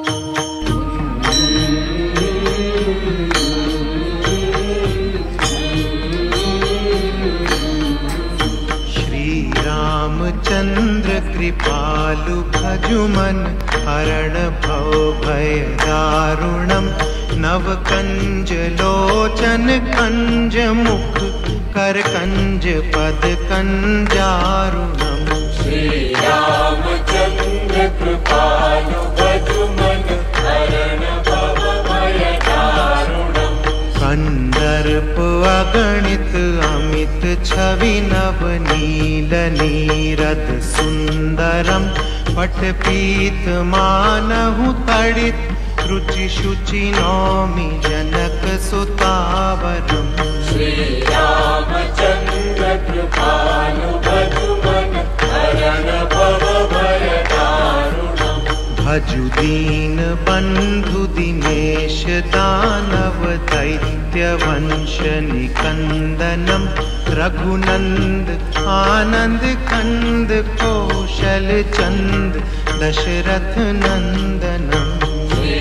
चंद्र कृपालु भजुमन हरण भव भय दारुणम नव कंज लोचन कंज मुख कर कंज पद कंजारुणम। श्री रामचंद्र कृपालु भजुमन हरण भव भय दारुणम। कंदर्प अगणित अमित छवि नव नील नीरद सुंदरम पट पीत मानहु तड़ित रुचि शुचि नौमि जनक सुतावरम। श्री रामचंद्र कृपालु भजुमन हरण भव भय दारुणम। भजु दीन बंधु दिनेश दानव दैत्य वंश निकंदनम रघुनंद आनंद कंद कौशल चंद दशरथ नंदनम। श्री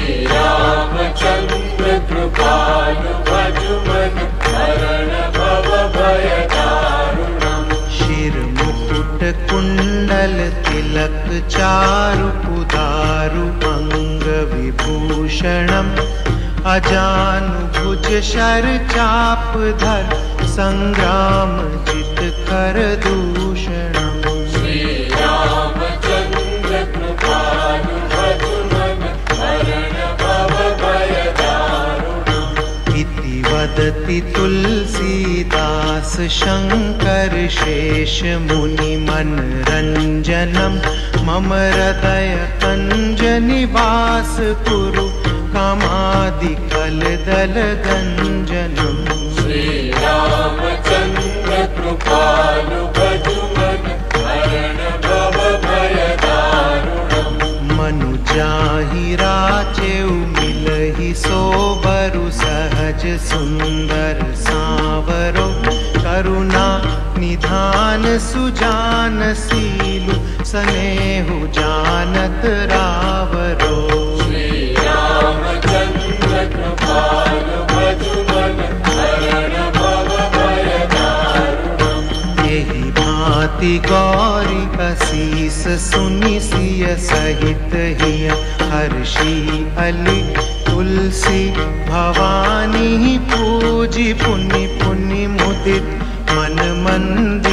रामचंद्र कृपालु भजुमन हरण भव भय दारुणम। शिर मुकुट कुंडल तिलक चारु उदारु अंग विभूषणम अजानु भुज शर चाप धर संग्राम जित कर दूषणम। श्री रामचंद्र कृपालु भजुमन हरण भव भय दारुणम। इति वदति तुलसीदास शंकर शेष मुनि मनरंजनम मम हृदय कंज निवास कुरु कामादि कलदल गंजनम। श्री रामचंद्र कृपालु भजुमन हरण भव भय दारुणम। मनु जाहि राचेउ मिलहि सोबरु सहज सुंदर सांवरो करुणा निधान सुजान सीलु सनेहु जानत रावरो। श्री रामचंद्र कृपालु भजुमन हरण भव भय दारुणम। यही भांति गौरी असीस सुनि सिय सहित हिय हर्षि अली तुलसी भवानी पूजी पुनि पुनि मुदित मन मंदिर